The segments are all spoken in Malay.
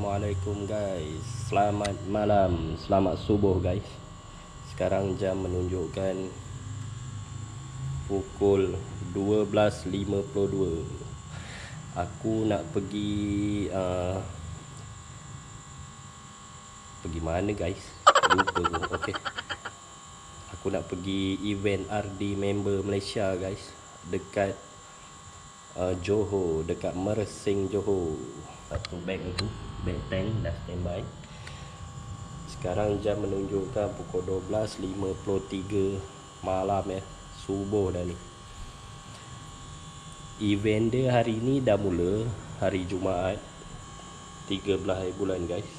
Assalamualaikum guys. Selamat malam, selamat subuh guys. Sekarang jam menunjukkan pukul 12.52. Aku nak pergi pergi mana guys? Lupa aku. Okey. Aku nak pergi event RD member Malaysia guys, dekat Johor, dekat merSing Johor. Satu beg tu, beg tank dah standby. Sekarang jam menunjukkan pukul 12.53 malam ya, subuh dah ni. Event dia hari ni dah mula, hari Jumaat 13 hari bulan guys.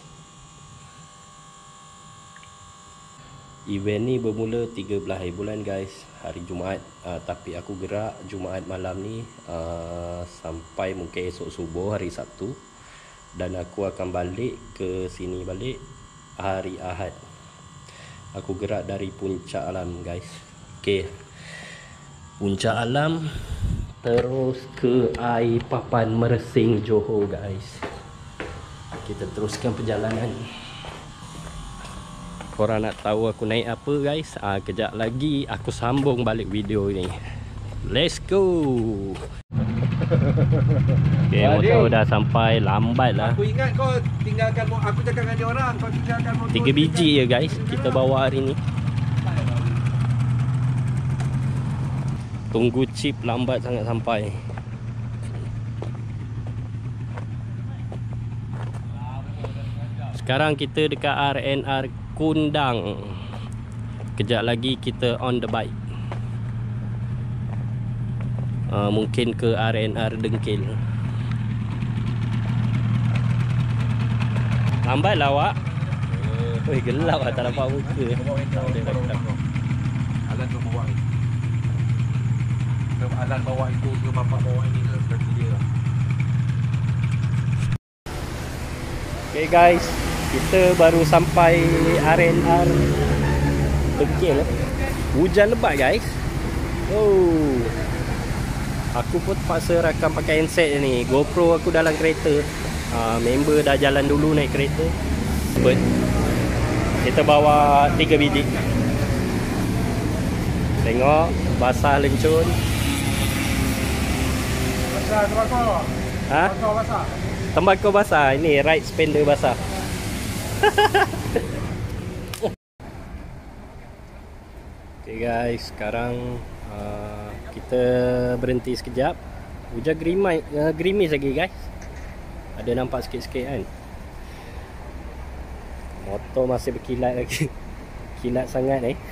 Event ni bermula 13 hari bulan guys, hari Jumaat. Tapi aku gerak Jumaat malam ni sampai mungkin esok subuh hari Sabtu. Dan aku akan balik ke sini balik hari Ahad. Aku gerak dari Puncak Alam guys. Okay, Puncak Alam terus ke air papan merSing Johor guys. Kita teruskan perjalanan. Korang nak tahu aku naik apa guys? Kejap lagi aku sambung balik video ni. Let's go. Okay, motor dah sampai, lambat lah. Aku ingat kau tinggalkan, aku cakap dengan dia orang, kau tinggalkan motor 3 biji je guys kita bawa hari ni. Tunggu chip lambat sangat sampai. Sekarang kita dekat RNR Kundang. Kejap lagi kita on the bike. Mungkin ke RNR Dengkil. Lambat lah awak. Oi, gelap lah, tak nampak muka. Alan tu bawa ni. Alan bawa itu ke bapak bawa ni ke kaki dia. Okay guys, kita baru sampai RNR Dengkil. Hujan lebat guys. Oh, aku pun terpaksa rakam pakai handset ni. GoPro aku dalam kereta. Member dah jalan dulu naik kereta. But kita bawa 3 biji. Tengok, basah lencun. Basah tembakau. Ha? Tembakau basah. Tembakau basah. Ini right spender basah. Okay guys, sekarang kita berhenti sekejap. Hujan gerimis lagi guys. Ada nampak sikit-sikit kan. Motor masih berkilat lagi. Kilat sangat eh.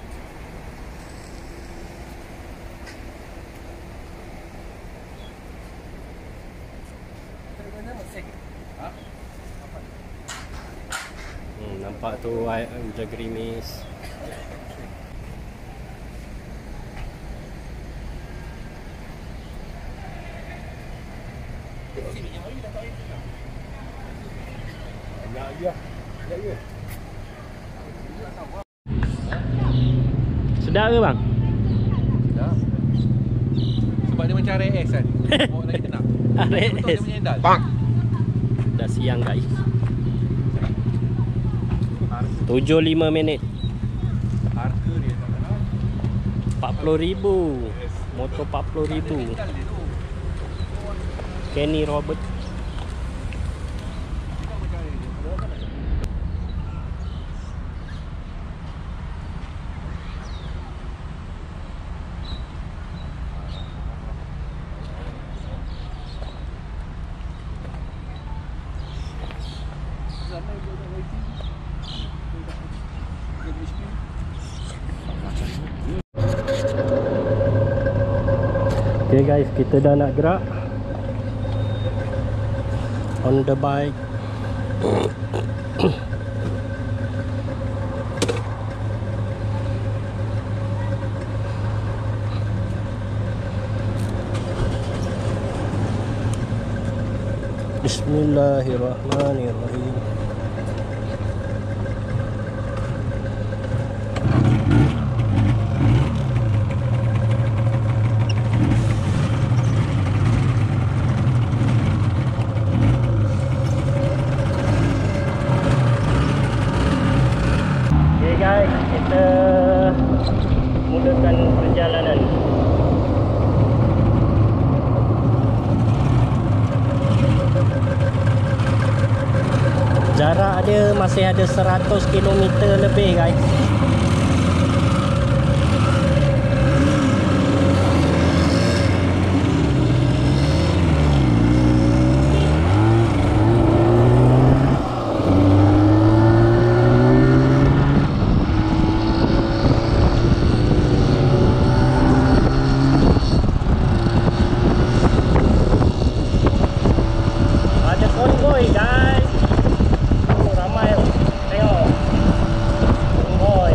Nampak tu hujan gerimis. Sedap ke bang? Sedap. Sebab dia macam RS kan. Bawa lagi tenang. RS. Betul dia menyendal. Dah siang guys. 7.5 minit. Harga dia tak 40,000. Motor 40,000. Kenny Robert. Okay guys, kita dah nak gerak on the bike. Bismillahirrahmanirrahim. kita mulakan perjalanan. Jarak dia masih ada 100 km lebih guys. Ada konvoy guys. Ramai tengok konvoy.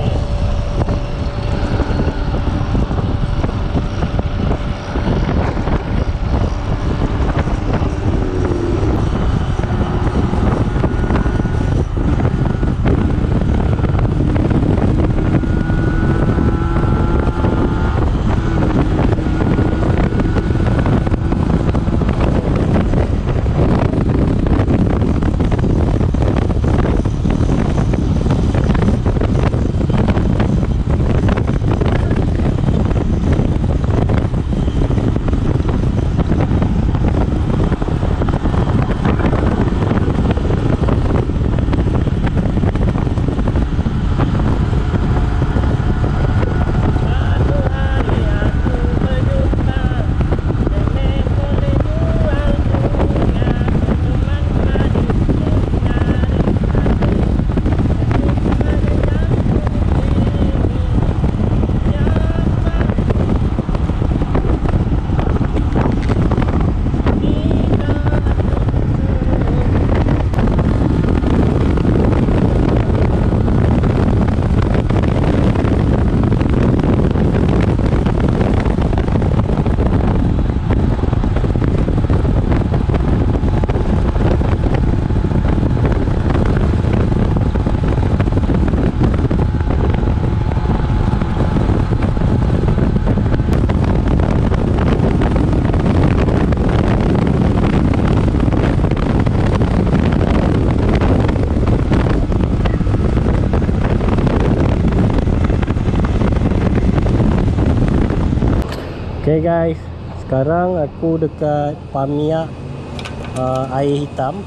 Okay guys, sekarang aku dekat pamiak air hitam.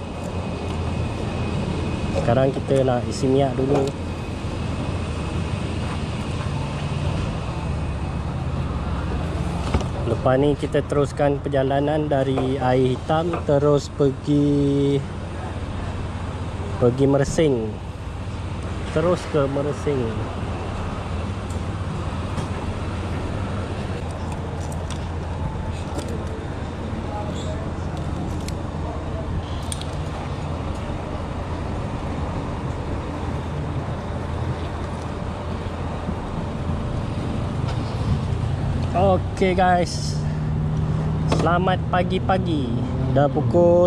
Sekarang kita nak isi minyak dulu. Lepas ni kita teruskan perjalanan dari air hitam terus pergi merSing. Terus ke merSing. Okay guys, selamat pagi-pagi. Dah pukul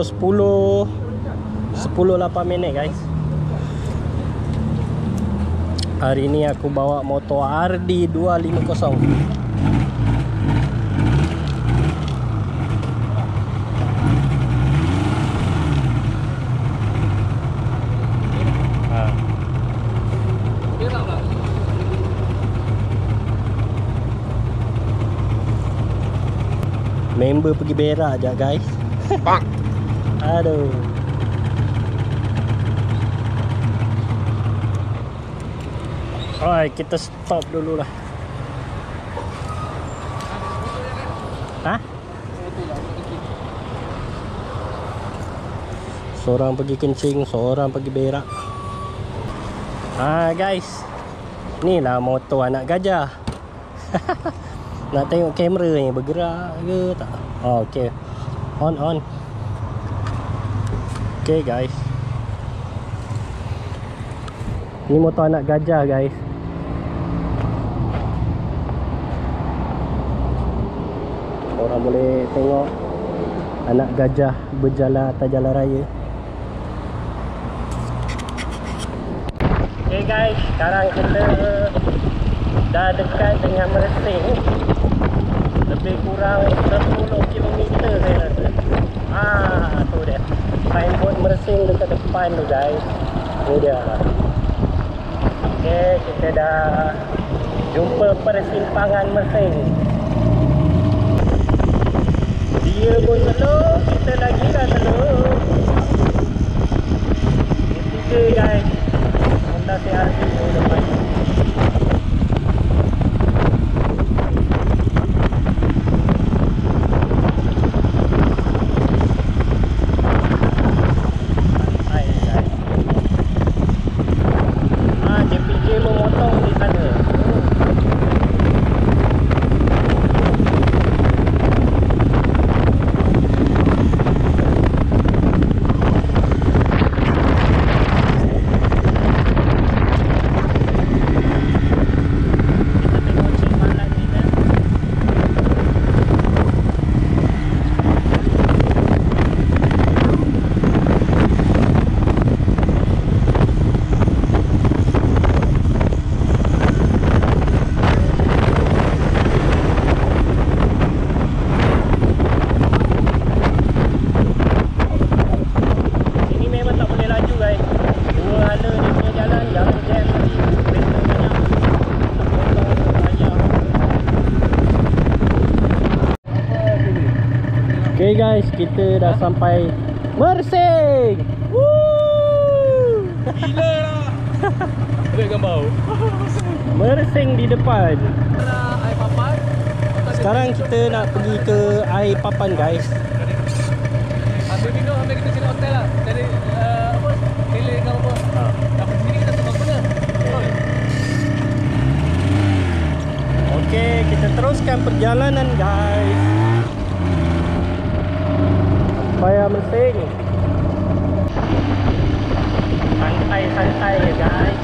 10:08 guys. Hari ni aku bawa motor RD 250. Member pergi berak je guys. Aduh. Alright, kita stop dulu lah. Hah? Seorang pergi kencing, seorang pergi berak. Guys, ni lah motor anak gajah. Nak tengok kamera ni bergerak ke tak? Oh, okay. On. Okay guys, ni motor anak gajah guys. Orang boleh tengok anak gajah berjalan atas jalan raya. Okay guys, sekarang kita dah dekat dengan merSing. Lebih kurang 10 km saya rasa. Tu dia signboard merSing dekat depan tu guys. Ni dia. Okay, kita dah jumpa persimpangan merSing. Dia pun slow, kita lagi dah slow. Ketiga guys, Honda CRV tu depan. Okay guys, kita dah sampai merSing. Woo! Gila lah. Boleh gambar. merSing di depan. Air papan. Sekarang kita nak pergi ke air papan guys. Ambil minum, ambil kita cari hotel lah. Cari apa? Kele ke apa? Dapat sini kita tengok mana. Okay, kita teruskan perjalanan guys. Sampai merSing. Santai-santai ya guys.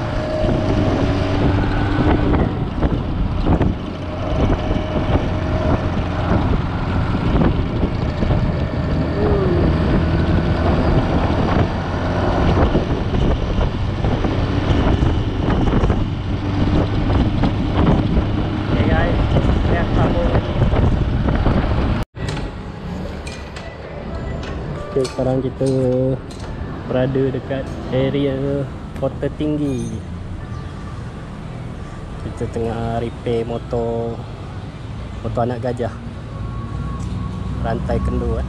Okay, sekarang kita berada dekat area kota tinggi. Kita tengah repair motor anak gajah, rantai kendur.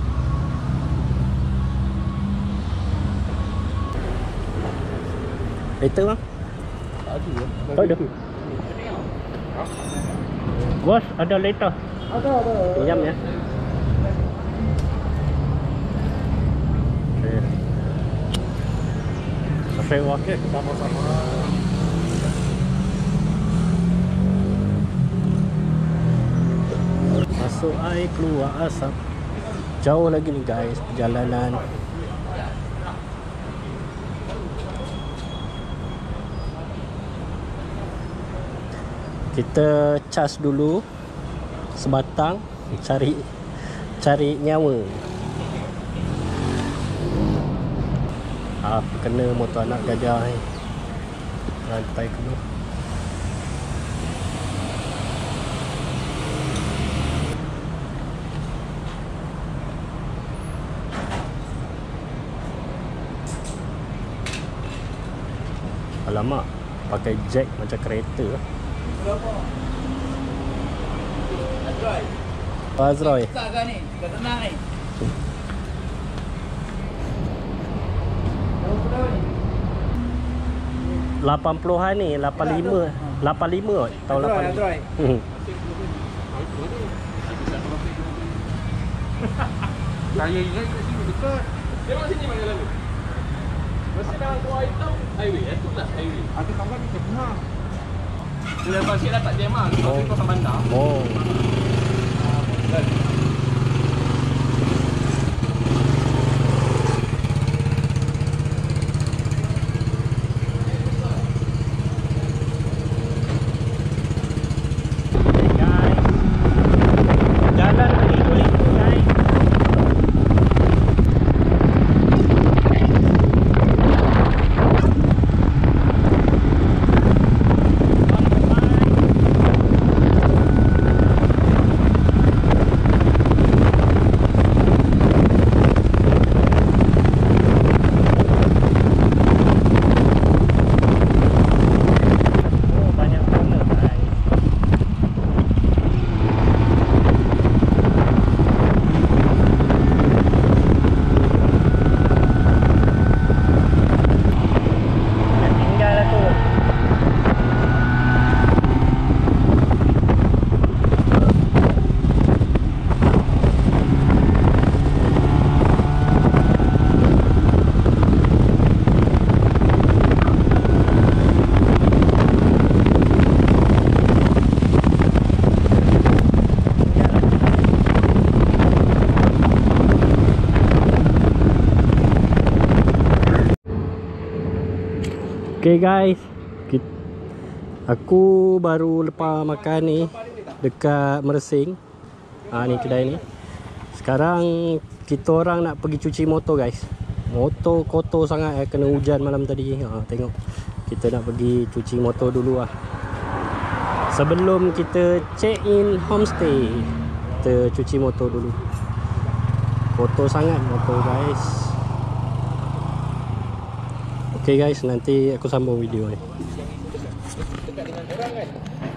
Itu bang? Tak ada. Bos, ada letter. Ada. Pinjam ya. Okey, sama-sama. Masuk air, keluar asap. Jauh lagi nih guys perjalanan. Kita cas dulu sebatang, cari nyawa. Apa kena motor anak gajah ni. Rantai kena. Alamak, pakai jack macam kereta. Azroy. Tak kan ni, kat tenang ni. 80-an ni, 85 kot, tahun 85. Saya ingat kat sini dekat. Dia kat sini mana lalu? Mesti dah keluar hitam highway, tu lah highway. Ada kawan ni kat tengah. Dia lepas sikit dah tak jam lah, lepas tu kawasan bandar. Oh. Okay guys, aku baru lepas makan ni dekat merSing. Ni kedai ni. Sekarang kita orang nak pergi cuci motor guys. Motor kotor sangat, kena hujan malam tadi. Tengok, kita nak pergi cuci motor dulu lah, sebelum kita check in homestay. Kita cuci motor dulu. Kotor sangat motor guys. Okay guys, nanti aku sambung video ni. Dekat dengan orang kan.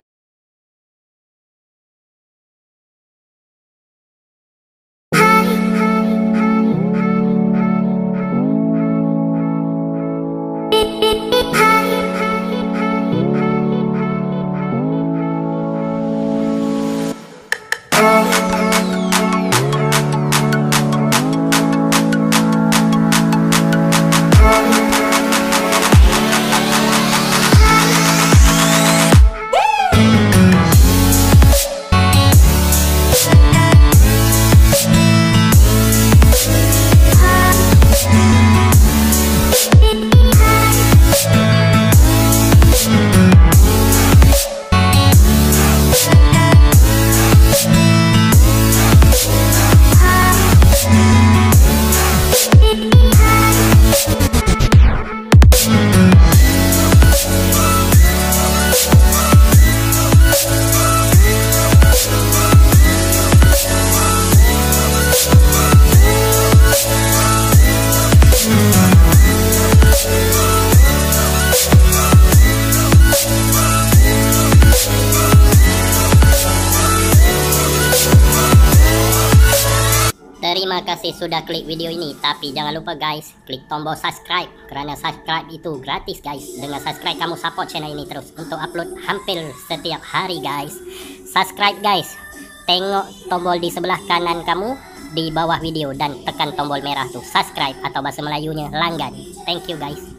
Terima kasih sudah klik video ini. Tapi jangan lupa guys, klik tombol subscribe. Kerana subscribe itu gratis guys. Dengan subscribe kamu support channel ini terus untuk upload hampir setiap hari guys. Subscribe guys. Tengok tombol di sebelah kanan kamu di bawah video dan tekan tombol merah tu subscribe, atau bahasa Melayunya langgan. Thank you guys.